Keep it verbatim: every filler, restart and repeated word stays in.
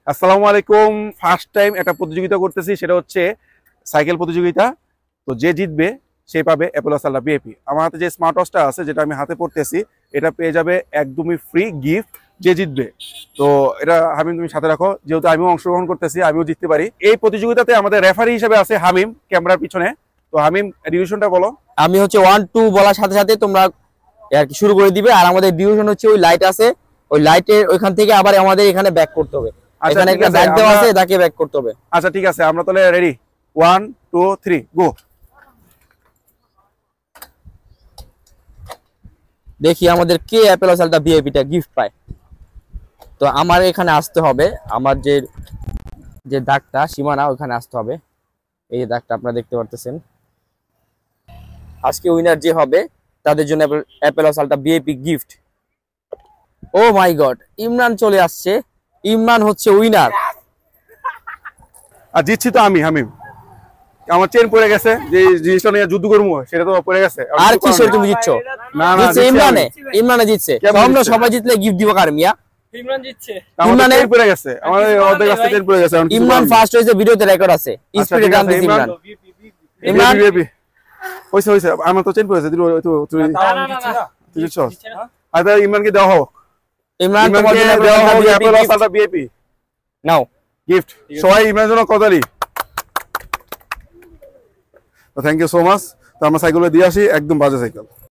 আসসালামু আলাইকুম। First time একটা প্রতিযোগিতা করতেছি, সেটা হচ্ছে সাইকেল প্রতিযোগিতা। তো যে জিতবে সে পাবে অ্যাপোলো সালটা বিএপি। আমার হাতে যে স্মার্ট ওয়াচটা আছে, যেটা আমি হাতে পড়তেছি, এটা পেয়ে যাবে একদমই ফ্রি গিফট যে জিতবে। তো এটা হামিম তুমি সাথে রাখো, যেহেতু আমিও অংশগ্রহণ করতেছি, আমিও জিততে পারি। এই প্রতিযোগিতাতে আমাদের রেফারি হিসেবে আছে হামিম, ক্যামেরার পিছনে। তো হামিম, ডিভিশনটা বলো। আমি হচ্ছে ওয়ান টু বলার সাথে সাথে তোমরা আর কি শুরু করে দিবে। আর আমাদের ডিভিশন হচ্ছে ওই লাইট আছে, ওই লাইটের ওইখান থেকে আবার আমাদের এখানে ব্যাক করতে হবে। এখানে একটা দাগ দেওয়া আছে, দাগে ব্যাক করতে হবে। আচ্ছা ঠিক আছে, আমরা তাহলে ready. One two three go. দেখি আমাদের কে অ্যাপোলো সালটা ভিআইপিটা গিফট পায়। তো আমার এখানে আসতে হবে, আমার যে যে দাগটা সীমানা ওখানে আসতে হবে। এই যে দাগটা আপনারা দেখতে পারতেছেন। আজকে উইনার যে হবে তাদের জন্য অ্যাপোলো সালটা VIP gift. Oh my god, Imran চলে আসছে। ইমরান হচ্ছে উইনার। আর জিতছি তো আমি, হামিম। আমার চেন পড়ে গেছে, যে জিনিসটা নিয়ে যুদ্ধ করবো সেটা তো পড়ে গেছে। আর কিসের তুমি জিতছো? না না, জিতছে ইমরানে। ইমরানে জিতছে। আমরা সবাই জিতলে গিফট দিব কার মিয়া? ইমরান জিতছে। ইমরানে চেন পড়ে গেছে, আমাদের অর্ধেক রাস্তা চেন পড়ে গেছে। ইমরান ফার্স্ট হয়েছে, ভিডিওতে রেকর্ড আছে। স্পিডে টান দিছে ইমরান। ইমরান বিএপি হইছে হইছে, আমার তো চেন পড়ে গেছে। তুই তুই না না না তুই জিতছস। আচ্ছা, ইমরানকে দেওয়া হোক। ইমরান তোমার জন্য দেওয়া হোক অ্যাপোলো সালটা বিএপি নাও গিফট। সবাই ইমরানের জন্য কতালি। Thank you so much. তো আমরা সাইকেলে দিয়ে আসি, একদম বাজে সাইকেল।